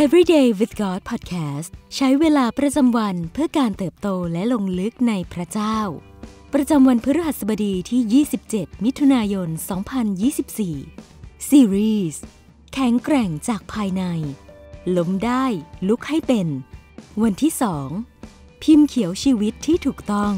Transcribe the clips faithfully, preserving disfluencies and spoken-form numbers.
Everyday with God Podcast ใช้เวลาประจำวันเพื่อการเติบโตและลงลึกในพระเจ้าประจำวันพฤหัสบดีที่ยี่สิบเจ็ดมิถุนายนสองพันยี่สิบสี่ซีรีส์แข็งแกร่งจากภายในล้มได้ลุกให้เป็นวันที่สองพิมพ์เขียวชีวิตที่ถูกต้อง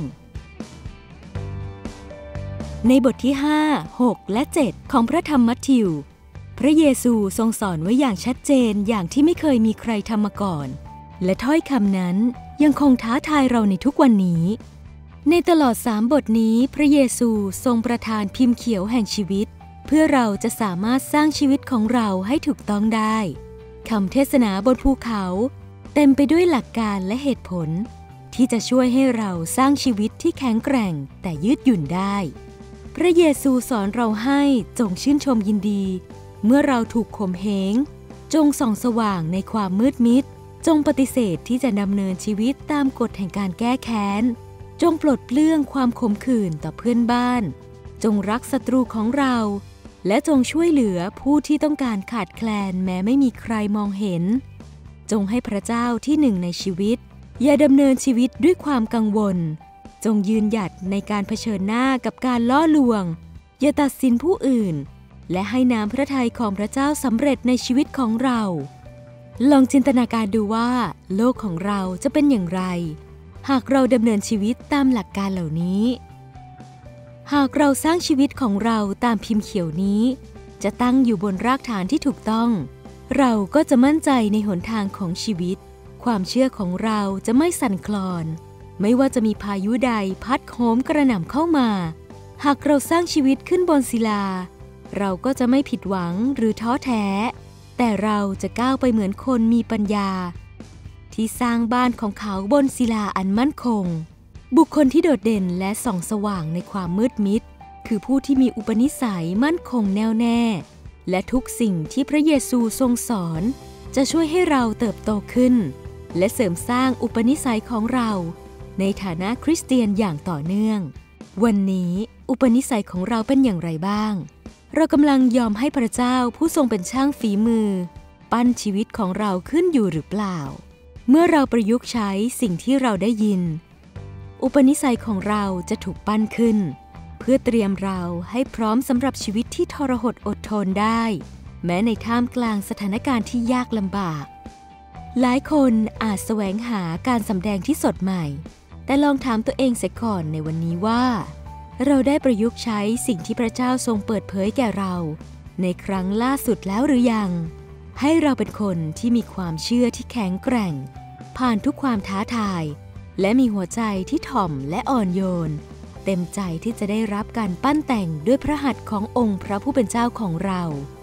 ในบทที่ห้า หก และ เจ็ดของพระธรรมมัทธิวพระเยซูทรงสอนไว้อย่างชัดเจนอย่างที่ไม่เคยมีใครทำมาก่อนและถ้อยคำนั้นยังคงท้าทายเราในทุกวันนี้ในตลอดสามบทนี้พระเยซูทรงประทานพิมพ์เขียวแห่งชีวิตเพื่อเราจะสามารถสร้างชีวิตของเราให้ถูกต้องได้คำเทศนาบนภูเขาเต็มไปด้วยหลักการและเหตุผลที่จะช่วยให้เราสร้างชีวิตที่แข็งแกร่งแต่ยืดหยุ่นได้พระเยซูสอนเราให้จงชื่นชมยินดีเมื่อเราถูกข่มเหงจงส่องสว่างในความมืดมิดจงปฏิเสธที่จะดำเนินชีวิตตามกฎแห่งการแก้แค้นจงปลดเปลื้องความขมขื่นต่อเพื่อนบ้านจงรักศัตรูของเราและจงช่วยเหลือผู้ที่ต้องการขาดแคลนแม้ไม่มีใครมองเห็นจงให้พระเจ้าที่หนึ่งในชีวิตอย่าดำเนินชีวิตด้วยความกังวลจงยืนหยัดในการเผชิญหน้ากับการล่อลวงอย่าตัดสินผู้อื่นและให้น้ำพระทัยของพระเจ้าสำเร็จในชีวิตของเราลองจินตนาการดูว่าโลกของเราจะเป็นอย่างไรหากเราดำเนินชีวิตตามหลักการเหล่านี้หากเราสร้างชีวิตของเราตามพิมพ์เขียวนี้จะตั้งอยู่บนรากฐานที่ถูกต้องเราก็จะมั่นใจในหนทางของชีวิตความเชื่อของเราจะไม่สั่นคลอนไม่ว่าจะมีพายุใดพัดโหมกระหน่ำเข้ามาหากเราสร้างชีวิตขึ้นบนศิลาเราก็จะไม่ผิดหวังหรือท้อแท้แต่เราจะก้าวไปเหมือนคนมีปัญญาที่สร้างบ้านของเขาบนศิลาอันมั่นคงบุคคลที่โดดเด่นและส่องสว่างในความมืดมิดคือผู้ที่มีอุปนิสัยมั่นคงแน่วแน่และทุกสิ่งที่พระเยซูทรงสอนจะช่วยให้เราเติบโตขึ้นและเสริมสร้างอุปนิสัยของเราในฐานะคริสเตียนอย่างต่อเนื่องวันนี้อุปนิสัยของเราเป็นอย่างไรบ้างเรากำลังยอมให้พระเจ้าผู้ทรงเป็นช่างฝีมือปั้นชีวิตของเราขึ้นอยู่หรือเปล่าเมื่อเราประยุกต์ใช้สิ่งที่เราได้ยินอุปนิสัยของเราจะถูกปั้นขึ้นเพื่อเตรียมเราให้พร้อมสำหรับชีวิตที่ทรหดอดทนได้แม้ในท่ามกลางสถานการณ์ที่ยากลำบากหลายคนอาจแสวงหาการสำแดงที่สดใหม่แต่ลองถามตัวเองเสียก่อนในวันนี้ว่าเราได้ประยุกต์ใช้สิ่งที่พระเจ้าทรงเปิดเผยแก่เราในครั้งล่าสุดแล้วหรือยังให้เราเป็นคนที่มีความเชื่อที่แข็งแกร่งผ่านทุกความท้าทายและมีหัวใจที่ถ่อมและอ่อนโยนเต็มใจที่จะได้รับการปั้นแต่งด้วยพระหัตถ์ขององค์พระผู้เป็นเจ้าของเรา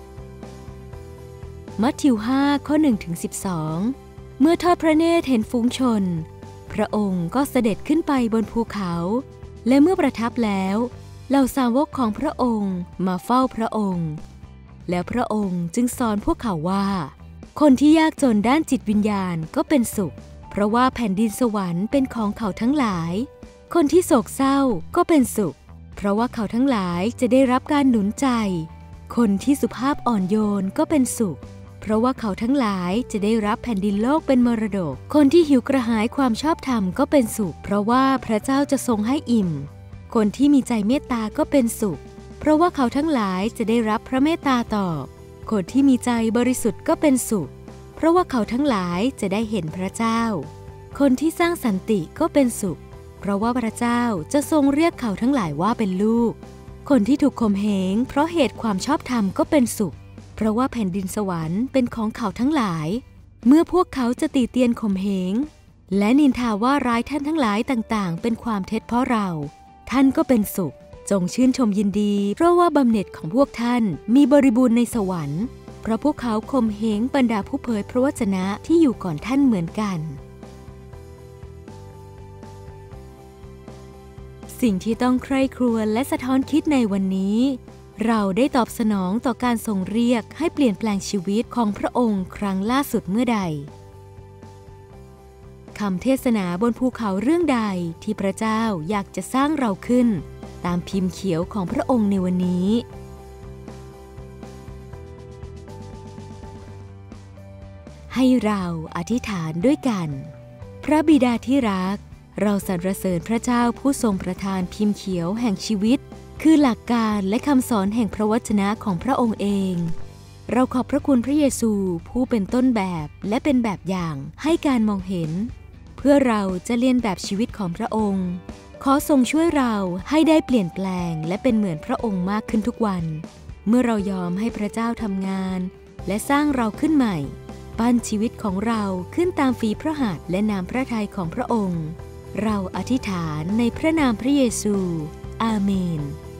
มัทธิวห้าข้อหนึ่งถึงสิบสองเมื่อทอดพระเนตรเห็นฝูงชนพระองค์ก็เสด็จขึ้นไปบนภูเขาและเมื่อประทับแล้วเหล่าสาวกของพระองค์มาเฝ้าพระองค์แล้วพระองค์จึงสอนพวกเขาว่าคนที่ยากจนด้านจิตวิญญาณก็เป็นสุขเพราะว่าแผ่นดินสวรรค์เป็นของเขาทั้งหลายคนที่โศกเศร้าก็เป็นสุขเพราะว่าเขาทั้งหลายจะได้รับการหนุนใจคนที่สุภาพอ่อนโยนก็เป็นสุขเพราะว่าเขาทั้งหลายจะได้รับแผ่นดินโลกเป็นมรดกคนที่หิวกระหายความชอบธรรมก็เป็นสุขเพราะว่าพระเจ้าจะทรงให้อิ่มคนที่มีใจเมตตาก็เป็นสุขเพราะว่าเขาทั้งหลายจะได้รับพระเมตตาตอบคนที่มีใจบริสุทธิ์ก็เป็นสุขเพราะว่าเขาทั้งหลายจะได้เห็นพระเจ้าคนที่สร้างสันติก็เป็นสุขเพราะว่าพระเจ้าจะทรงเรียกเขาทั้งหลายว่าเป็นลูกคนที่ถูกข่มเหงเพราะเหตุความชอบธรรมก็เป็นสุขเพราะว่าแผ่นดินสวรรค์เป็นของเขาทั้งหลายเมื่อพวกเขาจะตีเตียนข่มเหงและนินทาว่าร้ายท่านทั้งหลายต่างๆเป็นความเท็จเพราะเราท่านก็เป็นสุขจงชื่นชมยินดีเพราะว่าบำเหน็จของพวกท่านมีบริบูรณ์ในสวรรค์เพราะพวกเขาข่มเหงบรรดาผู้เผยพระวจนะที่อยู่ก่อนท่านเหมือนกันสิ่งที่ต้องใคร่ครวญและสะท้อนคิดในวันนี้เราได้ตอบสนองต่อการทรงเรียกให้เปลี่ยนแปลงชีวิตของพระองค์ครั้งล่าสุดเมื่อใดคำเทศนาบนภูเขาเรื่องใดที่พระเจ้าอยากจะสร้างเราขึ้นตามพิมพ์เขียวของพระองค์ในวันนี้ หให้เราอธิษฐานด้วยกันพระบิดาที่รักเราสรรเสริญพระเจ้าผู้ทรงประทานพิมพ์เขียวแห่งชีวิตคือหลักการและคำสอนแห่งพระวจนะของพระองค์เองเราขอบพระคุณพระเยซูผู้เป็นต้นแบบและเป็นแบบอย่างให้การมองเห็นเพื่อเราจะเลียนแบบชีวิตของพระองค์ขอทรงช่วยเราให้ได้เปลี่ยนแปลงและเป็นเหมือนพระองค์มากขึ้นทุกวันเมื่อเรายอมให้พระเจ้าทำงานและสร้างเราขึ้นใหม่ปั้นชีวิตของเราขึ้นตามฝีพระหัตถ์และนามพระทัยของพระองค์เราอธิษฐานในพระนามพระเยซูอาเมน